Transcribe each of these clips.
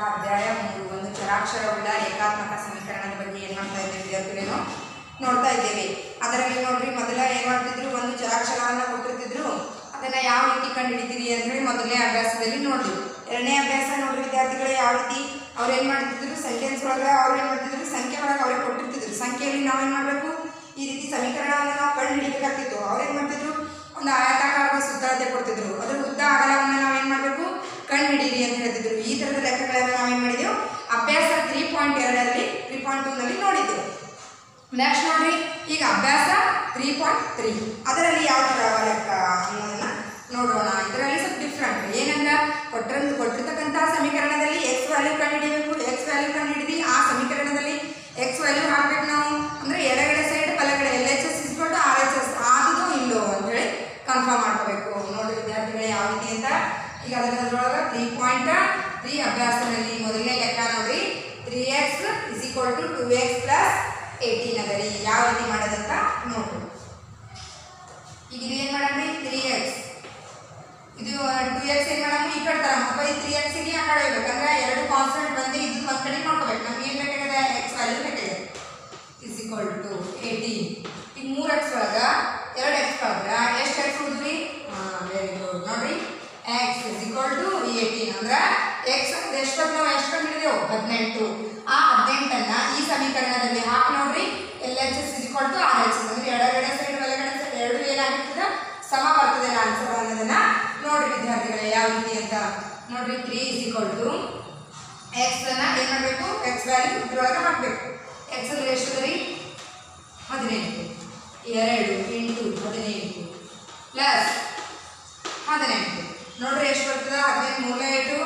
ಅಧ್ಯಾಯ 3 ಒಂದು ಚರಾಕ್ಷರವುಳ್ಳ ರೇಖಾತ್ಮಕ ಸಮೀಕರಣದ ಬಗ್ಗೆ ಏನು ಮಾಡ್ತಾ ಇದ್ದೇವೆ ವಿದ್ಯಾರ್ಥಿಗಳೇನು ನೋಡ್ತಾ ಇದ್ದೇವೆ. ಅದರಲ್ಲಿ ನೋಡ್ರಿ ಮೊದಲ ಏನು ಮಾಡ್ತಿದ್ರು, ಒಂದು ಚರಾಕ್ಷರವನ್ನು ಕೊಟ್ಟಿರ್ತಿದ್ರು, ಅದನ್ನು ಯಾವ ರೀತಿ ಕಂಡುಹಿಡಿತೀರಿ ಅಂತ ಹೇಳಿ ಮೊದಲನೇ ಅಭ್ಯಾಸದಲ್ಲಿ ನೋಡ್ರಿ. ಎರಡನೇ ಅಭ್ಯಾಸ ನೋಡ್ರಿ ವಿದ್ಯಾರ್ಥಿಗಳೇ, ಯಾವ ರೀತಿ ಅವ್ರು ಏನು ಮಾಡ್ತಿದ್ರು, ಸೆಂಟೆನ್ಸ್ ಒಳಗೆ ಅವ್ರು ಏನು ಮಾಡ್ತಿದ್ರು, ಸಂಖ್ಯೆ ಒಳಗೆ ಅವರೇ ಕೊಟ್ಟಿರ್ತಿದ್ರು. ಸಂಖ್ಯೆಯಲ್ಲಿ ನಾವೇನು ಮಾಡಬೇಕು, ಈ ರೀತಿ ಸಮೀಕರಣವನ್ನು ನಾವು ಕಂಡು ಹಿಡಿಬೇಕಾಗ್ತಿತ್ತು. ಅವ್ರೇನು ಮಾಡ್ತಿದ್ರು, ಒಂದು ಆಯತಾಕಾರದ ಸುತ್ತಳತೆ ಕೊಡ್ತಿದ್ರು, ಅದರ ಉದ್ದ ಅಗಲವನ್ನು ನಾವೇನು ಮಾಡಬೇಕು, ಕಂಡು ಹಿಡೀರಿ ಅಂತ ಹೇಳ್ತಿದ್ರು. ಈ ಥರದ ಲೆಕ್ಕಗಳನ್ನು ನಾವೇನು ಮಾಡಿದೆವು, ಅಭ್ಯಾಸ 3.2ರಲ್ಲಿ 3.2ನಲ್ಲಿ ನೋಡಿದ್ದೆವು. ನೆಕ್ಸ್ಟ್ ನೋಡ್ರಿ, ಈಗ ಅಭ್ಯಾಸ 3.3 ಅದರಲ್ಲಿ ಯಾವ ಥರ ಲೆಕ್ಕ ಅನ್ನೋದನ್ನು ನೋಡೋಣ. ಇದರಲ್ಲಿ ಸ್ವಲ್ಪ ಡಿಫ್ರೆಂಟ್ ಏನಂದ್ರೆ, ಕೊಟ್ಟಿರ್ತಕ್ಕಂಥ ಸಮೀಕರಣದಲ್ಲಿ ಎಕ್ಸ್ ವ್ಯಾಲ್ಯೂ ಕಂಡುಹಿಡಿಯಬೇಕು. ಎಕ್ಸ್ ವ್ಯಾಲ್ಯೂ ಕಂಡುಹಿಡಿದು ಆ ಸಮೀಕರಣದಲ್ಲಿ ಎಕ್ಸ್ ವ್ಯಾಲ್ಯೂ ಹಾಕ್ಬೇಕು ನಾವು. ಅಂದರೆ ಎಡಗಡೆ ಸೈಡ್ ಬಲಗಡೆ LHS ಇಸ್ಕೊಂಡು RHS ಆದದು ಇಲ್ಲೋ ಅಂತೇಳಿ ಕನ್ಫರ್ಮ್ ಮಾಡ್ಕೋಬೇಕು. ನೋಡಿರಿ ವಿದ್ಯಾರ್ಥಿಗಳೇ ಯಾವ ರೀತಿ ಅಂತ. ಈಗ ಅದರೊಳಗೆ 3.3 ಅಭ್ಯಾಸದಲ್ಲಿ ಮೊದಲನೇ ಲೆಕ್ಕ ನೋಡ್ರಿ, 3x = 2x + 18 ಅದರಿ. ಯಾವ ರೀತಿ ಮಾಡೋದಂತ ನೋಡ್ರಿ. ಈಗ ಇದು ಏನು ಮಾಡಮ್ರಿ, 3x ಇದು 2x ಏನು ಮಾಡಮ್ಮ, ಈ ಕಡೆ ತರ ಮಕ್ಕಳು 3x ಗೆ ಆ ಕಡೆ ಹೋಗ್ಬೇಕಂದ್ರೆ ಎರಡು ಕಾನ್ಸ್ಟೆಂಟ್ ಬಂದು ಇದು ಒಂದು ಕಡೆ ಮಾಡ್ಕೋಬೇಕು. ನಮ್ಗೆ ಏನು ಬೇಕಾಗಿದೆ, ಎಕ್ಸ್ ವ್ಯಾಲ್ಯೂ ಬೇಕಾಗಿದೆ = 18. ಈಗ 3x ಒಳಗೆ 2x ಕಳೆದ್ರೆ ಎಷ್ಟು x ಉಳಿದ್ರಿ, ವೆರಿ ಗುಡ್. ನೋಡ್ರಿ x = 18 ಅಂದ್ರೆ x ಅಂದ್ರೆ ಎಷ್ಟು ನಾವು ಎಷ್ಟು ಕಂಡಿದ್ದೇವೆ, 18. ಆ 18ಅನ್ನ ಈ ಸಮೀಕರಣದಲ್ಲಿ ಹಾಕಿ ನೋಡ್ರಿ, LHS = RHS ಅಂದ್ರೆ ಎಡಗಡೆ ಸೈಡ್ ಬಲಗಡೆ ಸೈಡ್ ಎರಡು ಏನಾಗಿರ್ತದೆ, ಸಮ ಬರ್ತದೆ ಆನ್ಸರ್ ಅನ್ನೋದನ್ನ ನೋಡ್ರಿ ವಿದ್ಯಾರ್ಥಿಗಳೇ ಯಾವ ರೀತಿ ಅಂತ ನೋಡ್ರಿ. 3 = x ಅನ್ನ ಏನು ಮಾಡಬೇಕು, x ವ್ಯಾಲ್ಯೂ ಇದ್ರೊಳಗೆ ಹಾಕಬೇಕು. x ಅಂದ್ರೆ ಎಷ್ಟು ರೀ, 18. 2 × 18 ಪ್ಲಸ್ 18 ನೋಡ್ರಿ ಎಷ್ಟು ಬರ್ತದೆ, 18 ಮೂಲೆ 8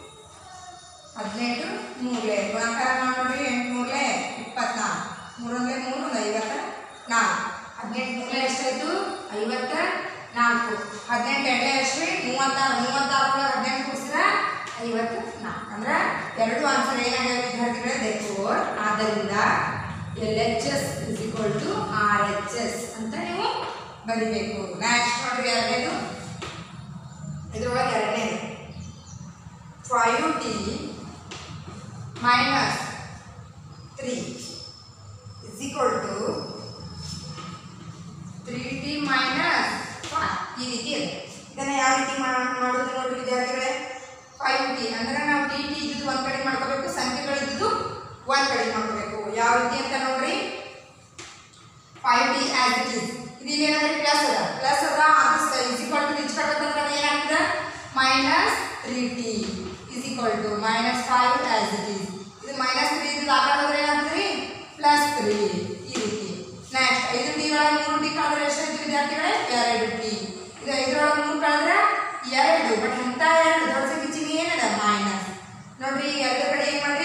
18 ಮೂಲೆ ಗುಣಾಕಾರ ನೋಡ್ರಿ, 8 ಮೂಲೆ 24 3 × 3 54. 18 ಮೂಲೆ ಎಷ್ಟಾಯ್ತು, 54. 18 ಎಡೆ ಎಷ್ಟು, 36. 36 18 ಕೂಡಿಸಿದ್ರೆ 54. ಅಂದ್ರೆ ಎರಡು ಆನ್ಸರ್ ಏನಾಗಿದೆ ವಿದ್ಯಾರ್ಥಿಗಳೇ, ದೇಖೋರ್. ಆದ್ದರಿಂದ LHS = RHS ಅಂತ ನೀವು ಬರಿಬೇಕು. ನೆಕ್ಸ್ಟ್ ನೋಡ್ರಿ ಎರಡನೇದು, ಇದರೊಳಗೆ ಎರಡನೇದು 5t - 3 = 3t - 5 ಈ ರೀತಿ ಇದೆ. ಇದನ್ನು ಯಾವ ರೀತಿ ಮಾಡೋದು ನೋಡ್ರಿ ವಿದ್ಯಾರ್ಥಿಗಳೇ, 5t ಅಂದ್ರೆ ನಾವು dt ಇದ್ದು ಒಂದು ಕಡೆ ಮಾಡ್ಕೋಬೇಕು, ಸಂಖ್ಯೆಗಳಿದ್ದು ಒಂದು ಕಡೆ ಮಾಡ್ಕೋಬೇಕು. ಯಾವ ರೀತಿ ಅಂತ ನೋಡ್ರಿ, 5t as it is. ಇದು ಏನಾದ್ರೆ ಪ್ಲಸ್ ಅದ ಅದು ಈಸ್ ಈಕ್ವಲ್ ಟು ಈಚ್ ಕಟ್ಟಬೇಕಂದ್ರೆ ಏನಾಗ್ತದೆ, -3t = -5 as it is. ಇದು -3 ಇದು ಆಕಾರ ಹೋದ್ರೆ ಏನಾಗ್ತದೆ, +3 ಈ ರೀತಿ. ನೆಕ್ಸ್ಟ್ 5t ಒಳಗೆ 3t ಕಳೆದ್ರೆ ಎಷ್ಟು ವಿದ್ಯಾರ್ಥಿಗಳೇ, 2t. ಇದು 5 ಒಳಗೆ 3 ಕಳೆದ್ರೆ 2, ಬಟ್ ಅಂತ 2 ದೊಡ್ಡ ಸಂಖ್ಯೆ ಚಿಹ್ನೆ ಏನದ, ಮೈನಸ್. ನೋಡ್ರಿ ಎರಡು ಕಡೆ ಏನು ಮಾಡ್ರಿ,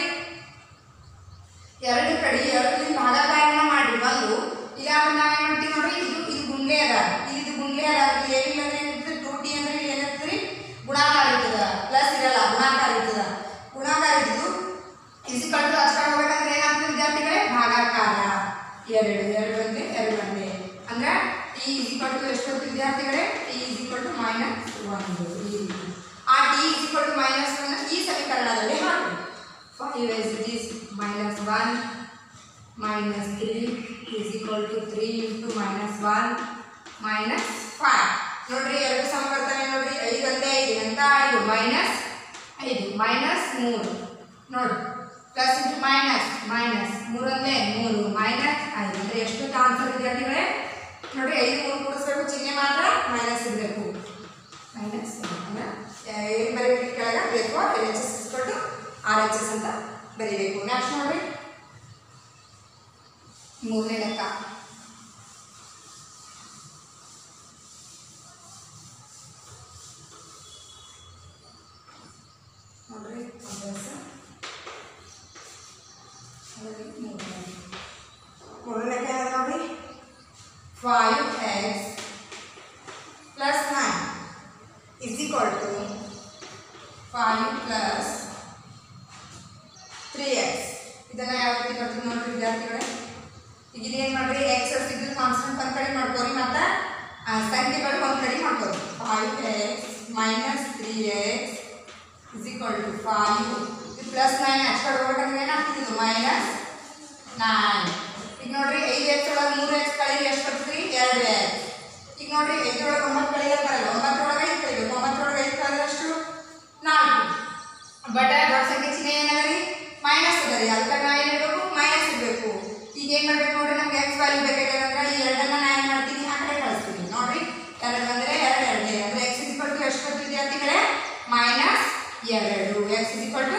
ಎರಡು ಕಡೆ ಎರಡರಿಂದ ಭಾಗಾಕಾರನ ಮಾಡ್ರಿ. ಒಂದು ಈಗ ನಾವೇನು ಮಾಡ್ತೀವಿ ನೋಡ್ರಿ, ಇದು ಗುಂಡ್ಲೆ ಅದ, ಇದು ಗುಂಡ್ಲೆ ಅದ, ಏನಿಲ್ಲ ಅಂದ್ರೆ ಏನಿರ್ತದೆ, 2t ಅಂದ್ರೆ ಏನಿರ್ತದೆ, ಗುಣಾಕಾರ ಇರ್ತದ, ಪ್ಲಸ್ ಇರಲ್ಲ, ಗುಣಾಕಾರ ಇರ್ತದ. ಗುಣಾಕಾರ ಇದ್ದು = ಅಷ್ಟಕ್ಕೆ ಹೋಗ್ಬೇಕಂದ್ರೆ ಏನಾಗ್ತದೆ ವಿದ್ಯಾರ್ಥಿಗಳೇ, ಭಾಗಾಕಾರ. 2 ಒಂದೇ 2 ಒಂದೇ ಅಂದ್ರೆ t = ಎಷ್ಟು ವಿದ್ಯಾರ್ಥಿಗಳೇ, t = -1 ಈ ರೀತಿ. ಆ t = -1 ಈ ಸಮೀಕರಣದಲ್ಲಿ ಹಾಕಿ. 5 as it is -1 - 3 = 3 × -1 - 5. ನೋಡ್ರಿ ಎರಡು ಸಮ ಬರ್ತವೆ ನೋಡ್ರಿ, 5 ಒಂದೇ 5 ಅಂತ 5 -5 -3 ನೋಡ್ರಿ, ಪ್ಲಸ್ ಇಂಟು ಮೈನಸ್ 3 ಒಂದೇ 3 -5 ಅಂದ್ರೆ ಎಷ್ಟು ಆನ್ಸರ್ ವಿದ್ಯಾರ್ಥಿಗಳೇ, ನೋಡ್ರಿ 5 3 ಕೂಡಿಸ್ಬೇಕು, ಚಿಹ್ನೆ ಮಾತ್ರ ಮೈನಸ್ ಇರಬೇಕು. ಮೈನಸ್ ಅಂದ್ರೆ ಏನು ಬರೀಬೇಕು, ಕೆಳಗೆ ಬೇಕು LHS = RHS ಅಂತ ಬರೀಬೇಕು. ನೆಕ್ಸ್ಟ್ ನೋಡ್ರಿ ಮೂರನೇ ಲೆಕ್ಕ, ನೋಡ್ರಿ ಅಭ್ಯಾಸ ಮೂರನೇ ಲೆಕ್ಕ ಯಾವ್ದು ನೋಡ್ರಿ, 5x + 9 = 5 + 3x. ಇದನ್ನ ಯಾವ ರೀತಿ ಬರ್ತದೆ ನೋಡ್ರಿ ವಿದ್ಯಾರ್ಥಿಗಳೇ. ಈಗ ಇದೇನು ಮಾಡ್ರಿ, x ಇದ್ದು ಕಾನ್ಸ್ಟೆಂಟ್ ಒಂದು ಕಡೆ ಮಾಡ್ಕೋರಿ, ಮತ್ತು ಸಂಖ್ಯೆಗಳು ಒಂದು ಕಡೆ ಮಾಡ್ಕೋರಿ. 5x - 3x = 5 ಪ್ಲಸ್ 9 ಆಚೆ ಕಡೆ ಹೋಗ್ಬೇಕಂದ್ರೆ ಏನಾಗ್ತದೆ ಇದು ಮೈನಸ್ 9. ಈಗ ನೋಡ್ರಿ 5x ಒಳಗೆ 3x ಕಳೀರಿ ಎಷ್ಟು ಬರ್ತದ್ರಿ 2x. ಈಗ ನೋಡ್ರಿ 5 ಒಳಗೆ 9 ಕಳಿಯಲ್ಲ ಬರಲ್ಲ, 9 ಒಳಗೆ 5 ಕಳಿಬೇಕು, 9 ಒಳಗೆ 5 ಕಳೆದ್ರೆ ಎಷ್ಟು 4. ಬಟ್ ದೊಡ್ಡ ಸಂಖ್ಯೆ ಚಿಹ್ನೆ ಏನದರಿ ಮೈನಸ್ ಅದರಿ, ಅದಕ್ಕೆ ನಾ ಏನು ಇರಬೇಕು ಮೈನಸ್ ಇರಬೇಕು. ಈಗ ಏನು ಮಾಡ್ಬೇಕು ನೋಡ್ರಿ, ನಮ್ಗೆ x ವ್ಯಾಲ್ಯೂ ಬೇಕಾಗಿರೋದಂದ್ರೆ ಈ ಎರಡನ್ನ ನಾ ಏನು ಮಾಡ್ತೀನಿ ಆ ಕಡೆ ಕಳಿಸ್ತೀನಿ. ನೋಡ್ರಿ 2 ಬಂದರೆ 2 2 ಅಂದರೆ x ಎಷ್ಟು ಬರ್ತದೆ ವಿದ್ಯಾರ್ಥಿಗಳೇ -2. x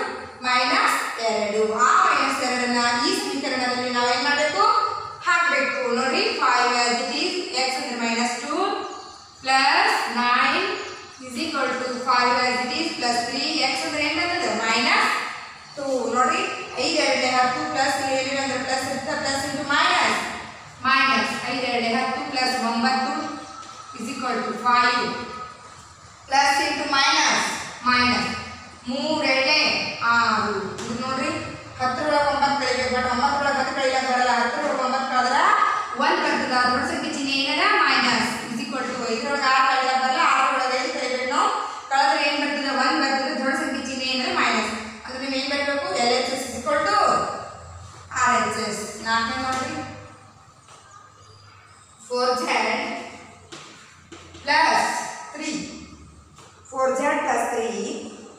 -2. ಆ -2 ಈ ಸಮೀಕರಣದಲ್ಲಿ ನಾವೇನು ಮಾಡಬೇಕು ಹಾಕಬೇಕು. ನೋಡಿ 5 as it is, x ಅಂದರೆ -2 plus 9 is equal to 5 as it is plus 3, x ಅಂದರೆ ಏನು ಬರ್ತದೆ -2. ನೋಡಿ 5 2 10 ಪ್ಲಸ್ 7 ಅಂದರೆ ಪ್ಲಸ್ ಇರುತ್ತೆ, plus into minus 5 2 10 plus 9 is equal to 5 plus into minus 3 2 6. ಇದು ನೋಡ್ರಿ 10 ಒಳಗೆ 9 ಕಳಿಬೇಕು, ಬಟ್ 9 ಒಳಗೆ 10 ಕಳಿಲಕ್ಕೆ ಬರಲ್ಲ. 10 ಒಳಗೆ 9 ಕಳೆದ್ರೆ 1 ಬರ್ತದ, ದೊಡ್ಡ ಸಂಖ್ಯೆ ಚಿಹ್ನೆ ಏನದ ಮೈನಸ್ is equal to 5 ಒಳಗೆ 6 ಕಳಿಲಕ್ಕೆ ಬರಲ್ಲ, 6 ಒಳಗೆ 5 ಕಳಿಬೇಕು ನಾವು. ಕಳೆದ್ರೆ ಏನು ಬರ್ತದೆ 1 ಬರ್ತದೆ, ದೊಡ್ಡ ಸಂಖ್ಯೆ ಚಿಹ್ನೆ ಏನಂದ್ರೆ ಮೈನಸ್. ಅಂದ್ರೆ ನೀವು ಏನು ಬರಬೇಕು LHS is equal to RHS. ನಾಲ್ಕನೇ ನೋಡ್ರಿ 4z plus 3 4z plus 3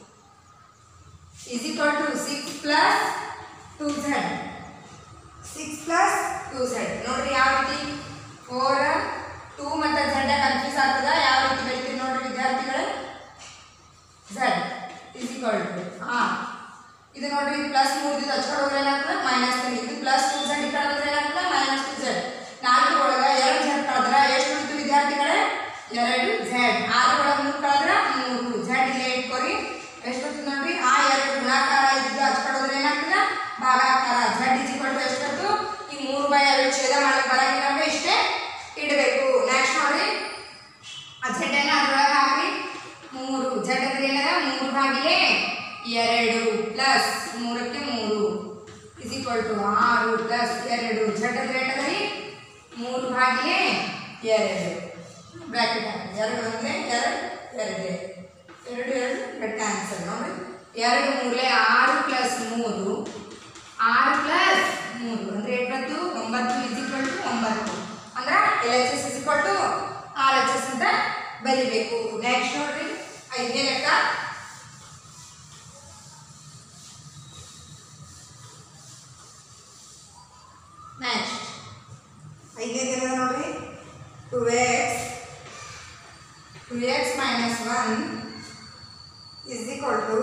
is equal to 6 plus 2z. 6 plus 2z. ನೋಡ್ರಿ ಯಾವ ರೀತಿ 4 2 ಮತ್ತು z ಕನ್ಫ್ಯೂಸ್ ಆಗ್ತದ, ಯಾವ ರೀತಿ ಬರೀತೀರಿ ನೋಡ್ರಿ ವಿದ್ಯಾರ್ಥಿಗಳೇ. z is equal to ಇದು ನೋಡ್ರಿ ಇದು ಪ್ಲಸ್ 3 ಇದು ಹಚ್ಕೊಂಡು ಹೋದ್ರೆ ಏನಾಗ್ತದೆ -3. ಇದು ಪ್ಲಸ್ 2z ಈ ಕಡೆ ಬಂದ್ರೆ ಏನಾಗ್ತದೆ -2z. 4 ಒಳಗೆ 2 z ಕಳೆದ್ರೆ ಎಷ್ಟು ಉಳಿತು ವಿದ್ಯಾರ್ಥಿಗಳೇ 2z. 6 ಒಳಗೆ 3 ಕಳೆದ್ರೆ 3 z ಇಲ್ಲೇ ಇಟ್ಕೊರಿ. ಎಷ್ಟು ಬರ್ತದೆ ನೋಡ್ರಿ, ಆ 2 ಗುಣಾಕಾರ ಇದ್ದು ಹಚ್ಕೊಡೋದ್ರೆ ಏನಾಗ್ತದೆ ಭಾಗಾಕಾರ. z is equal to ಎಷ್ಟು ಬರ್ತದೆ, ಈ 3/2 ಛೇದ ಮಾಡಕ್ಕೆ ಬರಂಗಿಲ್ಲ ಅಂದ್ರೆ ಇಷ್ಟೇ ಇಡಬೇಕು. ನೆಕ್ಸ್ಟ್ ನೋಡ್ರಿ ಆ z ಅನ್ನ ಅದರೊಳಗೆ ಹಾಕ್ರಿ. 3 z ಅಂದ್ರೆ ಏನದ 3 ಭಾಗಿಲೆ 2 ಪ್ಲಸ್ 3ಕ್ಕೆ 3 is equal to 6 plus 2. z ಅಂದ್ರೆ ಏನದರಿ 3 ಭಾಗಿಲೆ 2 ಬ್ರಾಕೆಟ್ ಹಾಕಿ. 2 ಅಂದರೆ 2 2 ಕ್ಯಾನ್ಸಲ್. ನೋಡಿ 2 3 6 ಪ್ಲಸ್ 3 6 ಪ್ಲಸ್ 3 ಅಂದರೆ ಎಷ್ಟು 9 is equal to 9 ಅಂದ್ರೆ LHS is equal to RHS ಅಂತ ಬರೀಬೇಕು. ನೆಕ್ಸ್ಟ್ ನೋಡ್ರಿ 5ನೇ ಲೆಕ್ಕ ನೆಕ್ಸ್ಟ್ 5ನೇ ನೋಡ್ರಿ 2x minus 1 is equal to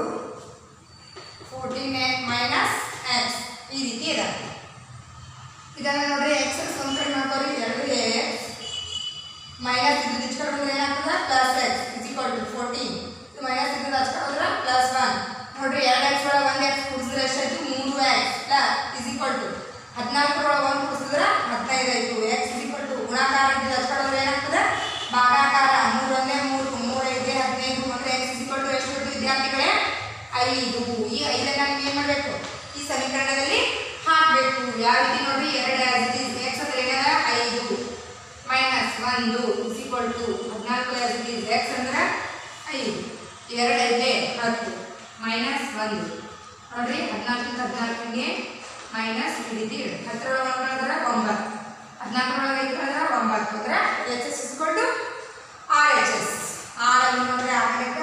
14x minus x. ಈ ರೀತಿ ಇದೆ. ಇದನ್ನು ನೋಡ್ರಿ x ಸಂಕಲನ ಮಾಡ್ಕೊರಿ. 2x ಮೈನಸ್ ಇದು ಹಚ್ಕೊಂಡ್ರೆ ಏನಾಗ್ತದೆ plus x is equal to 14. ಇದು ಮೈನಸ್ ಇದು ಹಚ್ಕೊಂಡ್ರೆ ಪ್ಲಸ್ 1. ನೋಡ್ರಿ 2x ಒಳಗೆ 1x ಕೂಡಿಸಿದ್ರೆ ಎಷ್ಟಾಯ್ತು 3x is equal to 14 ಒಳಗೆ 1 ಕೂಡಿಸಿದ್ರೆ 15 ಆಯಿತು. x is equal to ಗುಣಾಕಾರ ಇದು ಹಚ್ಕೊಂಡ್ರೆ ಏನಾಗ್ತದೆ ಭಾಗಾಕಾರ. 3 1 3 3 5 15 ಅಂದರೆ x is equal to ಎಷ್ಟು ಬರ್ತದೆ ವಿದ್ಯಾರ್ಥಿಗಳೇ 5. ಈ 5ಅನ್ನ ನೀವು ಏನು ಮಾಡಬೇಕು ಈ ಸಮೀಕರಣದಲ್ಲಿ ಹಾಕಬೇಕು. ಯಾವ ರೀತಿ ನೋಡ್ರಿ 2 as it is, x ಅಂದ್ರೆ ಏನದ 5 minus 1 is equal to 14 as it is, x ಅಂದ್ರೆ 5 2 5 10 ಮೈನಸ್ 1 ನೋಡ್ರಿ 14 ಮೈನಸ್ ಈ ರೀತಿ 10 ಒಳಗೆ 1 ಕಳೆದ್ರೆ 9 14 ಒಳಗೆ 5 ಕಳೆದ್ರೆ 9 ಅಂದ್ರೆ LHS is equal to RHS. R ಅಲ್ಲಿ ನೋಡ್ರಿ ಆಗಲಿಕ್ಕ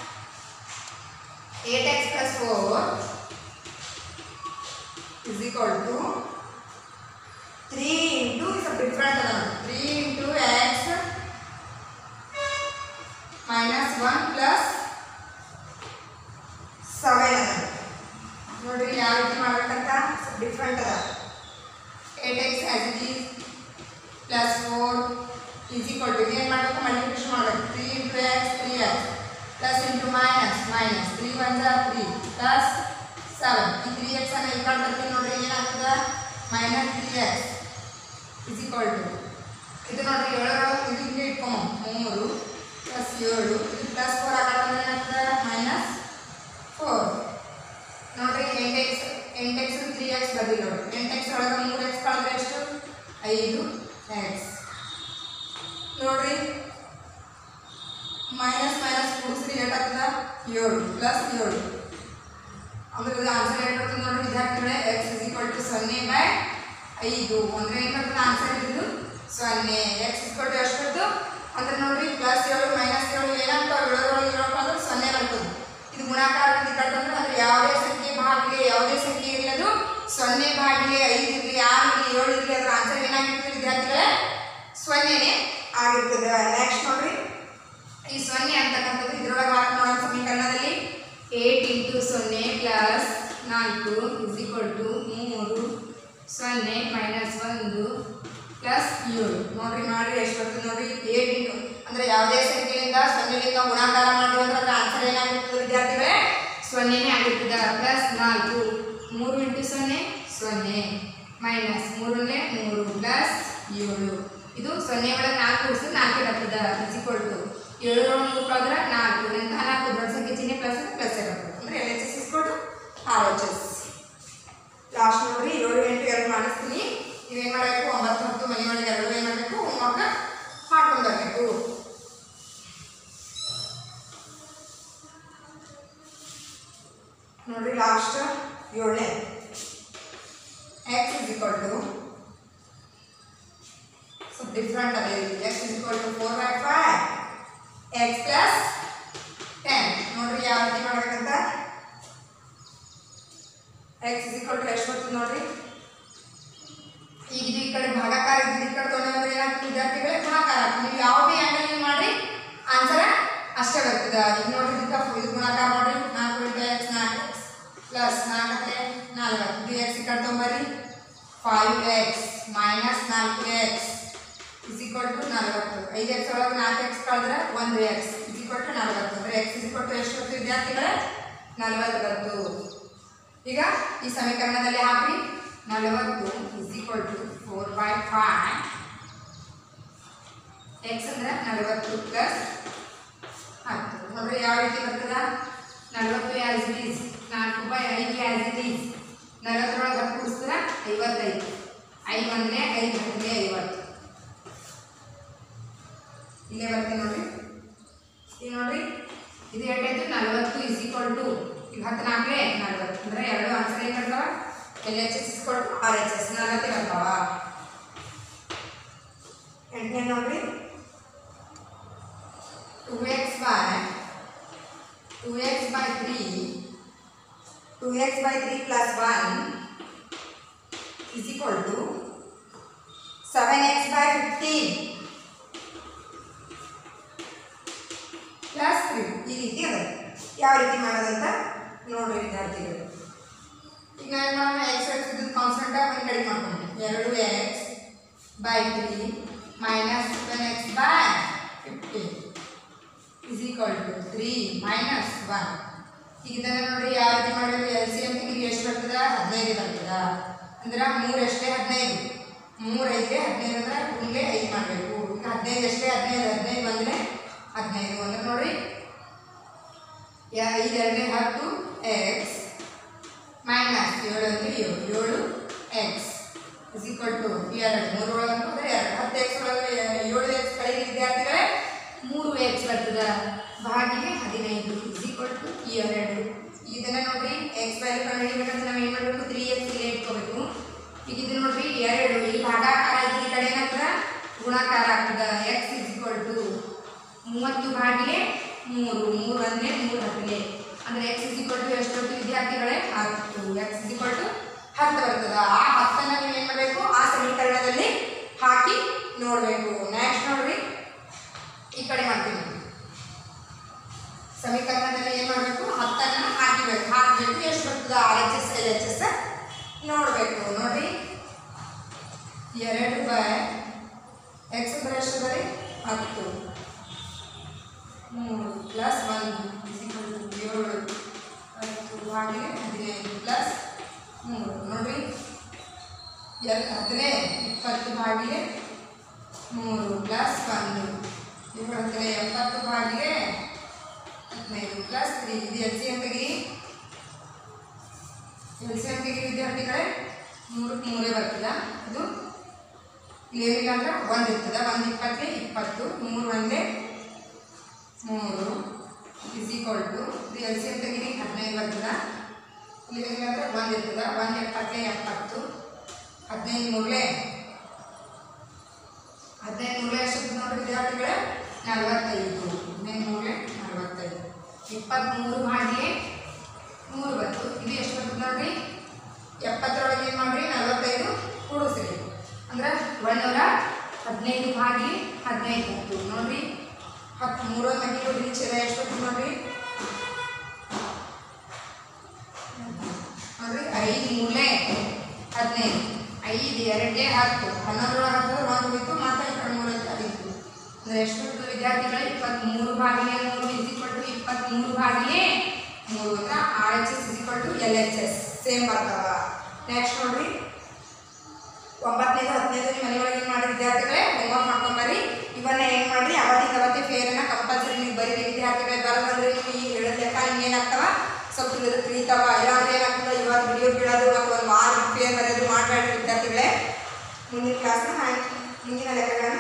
8x plus 4 is equal to 3 into is a different 3 into x minus 1 plus 7 ನೋಡ್ರಿ ಯಾವ ರೀತಿ ಮಾಡಬೇಕಂತ ಡಿಫ್ರೆಂಟ್ ಅದ. 8x as it is plus 4 is equal to ಏನು ಮಾಡಬೇಕು ಮಲ್ಟಿಪ್ಲಿಕೇಶನ್ ಮಾಡಬೇಕು. 3 into x 3x plus into minus 3 1 3 plus 7. ಈ 3x ಅನ್ನು ಈ ಕಡೆ ಬರ್ತೀನಿ ನೋಡ್ರಿ ಏನಾಗ್ತದೆ minus 3x is equal to ಇದು ನೋಡ್ರಿ 7 ಇದು ಹಿಂಗೆ ಇಟ್ಕೊಂಬ 3 plus 7 ಇದು plus 4 ಹಾಕಿದ್ರೆ ಏನಾಗ್ತದೆ minus 4. ನೋಡ್ರಿ 8x 3x ಬರ್ದಿಲ್ಲ ನೋಡ್ರಿ 8x ಒಳಗೆ 3x ಕಳೆದ್ರೆ ಎಷ್ಟು 5x. ನೋಡ್ರಿ ಮೈನಸ್ ಮೈನಸ್ ಕೂಡಿಸ್ರಿ ಏಟಾಗ್ತದ 7 ಪ್ಲಸ್ 7 ಅಂದ್ರೆ ಇದು ಆನ್ಸರ್ ಏನು ಬರ್ತದೆ ನೋಡಿ ವಿದ್ಯಾರ್ಥಿಗಳೇ x = 0/5 ಅಂದ್ರೆ ಏನು ಬರ್ತದೆ ಆನ್ಸರ್ ಇದು 0 x = ಎಷ್ಟು ಬರ್ತದೆ ಅಂದ್ರೆ ನೋಡ್ರಿ +7 -7 ಏನಾಗ್ತಾವೆ 7 × 7 ಅಂದ್ರೆ 0 ಬರ್ತದೆ ಇದು ಗುಣಾಕಾರದಿಂದ ಕಟ್ಟಂದ್ರೆ ಅಂದ್ರೆ ಯಾವುದೇ ಸಂಖ್ಯೆ ಭಾಗಿಲೆ ಯಾವುದೇ ಸಂಖ್ಯೆ ಇರಲದು 0/5 ಇರಲಿ 6 ಇರಲಿ 7 ಇರಲಿ ಅದರ ಆನ್ಸರ್ ಏನಾಗಿರ್ತದೆ ವಿದ್ಯಾರ್ಥಿಗಳೇ 0ನೇ ಆಗಿರ್ತದೆ ನೆಕ್ಸ್ಟ್ ನೋಡ್ರಿ ಈ 0 ಅಂತಕ್ಕಂಥದ್ದು ಇದರೊಳಗೆ ಹಾಕಿ ನೋಡೋಣ ಸಮೀಕರಣದಲ್ಲಿ 8 × 0 + 4 = 3 0 - 1 + 7 ನೋಡ್ರಿ ಮಾಡ್ರಿ ಎಷ್ಟು ಬರ್ತದೆ ನೋಡ್ರಿ 8 ಅಂದ್ರೆ ಯಾವುದೇ ಸಂಖ್ಯೆಯಿಂದ 0ಲಿಂದ ಗುಣಾಕಾರ ಮಾಡಿದ್ರೆ ಅದರ ಆನ್ಸರ್ ಏನಾಗಿರ್ತದೆ ವಿದ್ಯಾರ್ಥಿಗಳೇ 0ನೇ ಆಗಿರ್ತದೆ +4 3 × 0 0 - 3 × 3 + 7 ಇದು 0 ಒಳಗೆ 4 ಕೂಡಿಸಿದ್ರೆ 4 ಬರ್ತದೆ = 7 × 3 ಕಳೆದ್ರೆ 4 ನಂತರ 4 ದೊಡ್ಡ ಸಂಖ್ಯೆ ಚಿಹ್ನೆ ಪ್ಲಸ್ ಬರ್ತದೆ ಅಂದ್ರೆ LHS = RHS ಲಾಸ್ಟ್ ನೋಡ್ರಿ 7 8 2 ಮಾಡಿಸ್ತೀನಿ ನೀವೇನು ಮಾಡಬೇಕು 9 10 ಮನೆ ಒಳಗೆ 2 ಏನು ಮಾಡಬೇಕು ಹೋಮ್ವರ್ಕ್ ಮಾಡ್ಕೊಂಡು ಬರಬೇಕು ನೋಡ್ರಿ ಲಾಸ್ಟ್ 7ನೇ x = ಸ್ವಲ್ಪ ಡಿಫ್ರೆಂಟ್ ಅದೇ x = 4/5 x + 10 ನೋಡ್ರಿ ಯಾವ ರೀತಿ ಮಾಡಬೇಕಂತ x = ಎಷ್ಟು ಬರ್ತದೆ ನೋಡ್ರಿ ಈಗ ಇದು ಈ ಕಡೆ ಭಾಗಾಕಾರ ಇದು ಈ ಕಡೆ ತೊಗೊಂಡ್ರೆ ಏನಾಗ್ತದೆ ವಿದ್ಯಾರ್ಥಿಗಳೇ ಗುಣಾಕಾರ ನೀವು ಯಾವುದೇ ಆ್ಯಂಗಲ್ ಮಾಡಿ ಆನ್ಸರ್ ಅಷ್ಟೇ ಬರ್ತದೆ ಈಗ ನೋಡ್ರಿ ಇದು ಗುಣಾಕಾರ ಮಾಡಿ 4 × x 4x + 4 × 40 ಇದು x ಈ ಕಡೆ ತೊಗೊಂಬರ್ರಿ 5x - 4x = 40 5x ಒಳಗೆ 4x ಕಳೆದ್ರೆ 1x = 40 ಅಂದರೆ x = ಎಷ್ಟು ಬರ್ತದೆ ವಿದ್ಯಾರ್ಥಿಗಳೇ 40 ಬರ್ತದೆ ಈಗ ಈ ಸಮೀಕರಣದಲ್ಲಿ ಹಾಕಿ 40 = 4/5 x ಅಂದ್ರೆ 40 + 10 ನೋಡ್ರಿ ಯಾವ ರೀತಿ ಬರ್ತದ 40 as it is 4/5 as it is 40 ಒಳಗೆ 10 ಕೂಡಿಸಿದ್ರೆ 55 5 ಅಂದರೆ 5 10 50 ಇಲ್ಲೇ ಬರ್ತೀನಿ ನೋಡ್ರಿ ಈಗ ನೋಡ್ರಿ ಇದು ಎಷ್ಟಾಯ್ತು 40 = ಈಗ 14 40 ಅಂದ್ರೆ ಎರಡು ಆನ್ಸರ್ ಏನು ಬರ್ತಾವ LHS = RHS 40 ಬರ್ತಾವ 8ನೇ ನೋಡ್ರಿ 2x/3 + 1 = 7x/15 + 3 ಈ ರೀತಿ ಅದ ಯಾವ ರೀತಿ ಮಾಡೋದಂತ ನೋಡ್ರಿ ವಿದ್ಯಾರ್ಥಿಗಳು ಈಗ ನಾನು x ಇದು ಕಾನ್ಸ್ಟೆಂಟ್ ಒಂದು ಕಡೆ ಮಾಡ್ಕೊಂಡೆ 2x/3 - 7x/15 = 3 - 1 ಈಗ ಇದನ್ನು ನೋಡಿ ಯಾವ ರೀತಿ ಮಾಡಬೇಕು LCM ತೆಗೆದು ಎಷ್ಟು ಬರ್ತದೆ 15 ಬರ್ತದೆ ಅಂದ್ರೆ 3 ಎಷ್ಟೇ 15 3 5 15 ಅಂದ್ರೆ 2 5 ಮಾಡಬೇಕು ಈಗ 15 ಎಷ್ಟೇ 15 15 ಬಂದರೆ 15 ಅಂದ್ರೆ ನೋಡ್ರಿ 5 2 10x - 7 ಅಂದರೆ 7x = 2 3 ಒಳಗೆ ಅಂದರೆ 10x ಒಳಗೆ 7x ಕಳೆದ ವಿದ್ಯಾರ್ಥಿಗಳೇ 3x ಬರ್ತದೆ ಭಾಗಿಲೆ 15 = 2 ಇದನ್ನು ನೋಡ್ರಿ x ವ್ಯಾಲ್ಯೂ ಕಂಡುಹಿಡಿಯಬೇಕಂತ ನಾವು ಏನು ಮಾಡಬೇಕು 3x ಇಲ್ಲೇ ಇಟ್ಕೋಬೇಕು ಈಗ ಇದು ನೋಡ್ರಿ 2 ಇಲ್ಲಿ ಭಾಗಾಕಾರ ಈ ಕಡೆ ಏನಾಗ್ತದೆ ಗುಣಾಕಾರ ಆಗ್ತದೆ x = 30 ಭಾಗಿಲೆ 3 3 ಅಂದರೆ 3 10 ಅಂದರೆ x = ಎಷ್ಟು ವಿದ್ಯಾರ್ಥಿಗಳೇ 10 x = 10 ಬರ್ತದೆ ಆ 10ನ್ನು ನೀವು ಏನು ಮಾಡಬೇಕು ಆ ಸಮೀಕರಣದಲ್ಲಿ ಹಾಕಿ ನೋಡಬೇಕು ನೆಕ್ಸ್ಟ್ ನೋಡ್ರಿ ಈ ಕಡೆ ಮಾಡ್ತೀವಿ ಸಮೀಕರಣದಲ್ಲಿ ಏನು ಮಾಡಬೇಕು 10ನ್ನು ಹಾಕಬೇಕು ಎಷ್ಟು ಬರ್ತದೆ RHS LHS ನೋಡಬೇಕು ನೋಡ್ರಿ 2/x ಅಂದ್ರೆ ಎಷ್ಟು ಬರೀ 10 3 + 1 = 7 10 ಭಾಗಿಲೆ 15 + 3 ನೋಡ್ರಿ 10 20 ಭಾಗಿಲೆ 3 + 1 70 ಭಾಗಿಲೆ 15 + 3 ಇದು LCM ತೆಗಿ ವಿದ್ಯಾರ್ಥಿಗಳೇ 3 3 ಬರ್ತದೆ ಇದು ಇಲ್ಲೇನಿಲ್ಲ ಅಂದ್ರೆ 1 ಇರ್ತದೆ 1 20 20 3 1 3 = ಇದು LCM ತೆಗಿರಿ 15 ಬರ್ತದೆ ಇಲ್ಲಿ ಹೆಂಗಂದ್ರೆ 1 ಇರ್ತದೆ. 1 70 70 15 ಮೂರಲೆ 15 ಮೂರಲೆ ಎಷ್ಟು ನೋಡ್ರಿ ವಿದ್ಯಾರ್ಥಿಗಳೇ 45. 15 ಮೂರಲೆ 45. 23 ಭಾಗಿಲೆ 3 ಬಂತು. ಇದು ಎಷ್ಟು ಬರ್ತದೆ ನೋಡ್ರಿ 70ರೊಳಗೆ ಏನು ಮಾಡ್ರಿ 45 ಕೂಡಿಸ್ರಿ ಅಂದ್ರೆ 115 ಭಾಗಿಲೆ 15 ಬಂತು ನೋಡ್ರಿ. 13 ಮಗ್ಗಿಲು ರೀಚ್ ಎಷ್ಟು ಬರ್ತದೆ ನೋಡ್ರಿ ನೋಡ್ರಿ 5 ಮೂರಲೆ 15 5 2 10 11ರೊಳಗೆ 10 1 ಹೋಯ್ತು ಮತ್ತೆ ಈ ಕಡೆ 3 ಐತೆ ಅದಿತ್ತು ಅಂದರೆ ಎಷ್ಟು ಬರ್ತದೆ ವಿದ್ಯಾರ್ಥಿಗಳೇ 23 ಭಾಗಿಲೆ 3 23 ಭಾಗಿಲೆ 3 ಅಂದ್ರೆ RHS LHS ಸೇಮ್ ಬರ್ತಾವ. ನೆಕ್ಸ್ಟ್ ನೋಡ್ರಿ 9ನೇದು 10ನೇದು ನಿಮ್ಮ ಮನೆಯೊಳಗೆ ಏನು ಮಾಡಿ ವಿದ್ಯಾರ್ಥಿಗಳೇ ಹೋಮ್ವರ್ಕ್ ಮಾಡ್ಕೊಂಬರ್ರಿ. ಇವನ್ನ ಏನು ಮಾಡಿರಿ ಅವತ್ತೇ ಫೇರನ್ನು ಕಂಪಲ್ಸರಿ ನೀವು ಬರೀರಿ ವಿದ್ಯಾರ್ಥಿಗಳೇ. ಬರೋದಂದ್ರೆ ನೀವು ಈ ಹೇಳಿದ ಲೆಕ್ಕ ಏನಾಗ್ತವ ಸ್ವಲ್ಪ ತಿಳಿತಾವ. ಇಲ್ಲಾಂದ್ರೆ ಏನಾಗ್ತದೆ ಇವಾಗ ವಿಡಿಯೋ ಬಿಡೋದು ಮತ್ತು ಒಂದು ವಾರ ಫೇರ್ ಬರೆಯೋದು ಮಾಡಬೇಡ್ರಿ ವಿದ್ಯಾರ್ಥಿಗಳೇ. ಮುಂದಿನ ಕ್ಲಾಸ್ನ ಮುಂದಿನ ಲೆಕ್ಕಗಳನ್ನು